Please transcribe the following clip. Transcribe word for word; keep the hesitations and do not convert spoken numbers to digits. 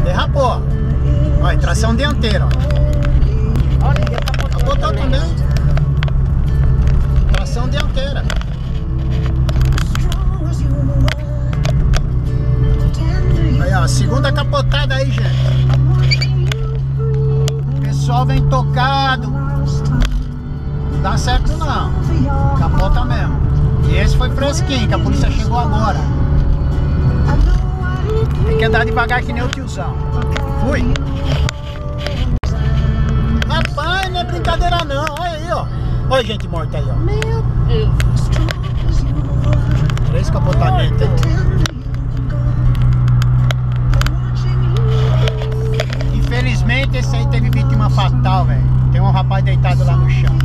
Derrapou. Olha, tração dianteira, ó. Olha, ele capotou, Capotou também. Tração dianteira. Aí, ó, segunda capotada aí, gente. O pessoal vem tocado. Não dá certo não. Capota mesmo. E esse foi fresquinho, que a polícia chegou agora. Tem que andar devagar que nem o tiozão. Fui. Rapaz, não é brincadeira não. Olha aí, ó. Olha gente morta aí, ó. Meu Deus. Três capotamentos aí. Infelizmente esse aí teve vítima fatal, velho. Tem um rapaz deitado lá no chão.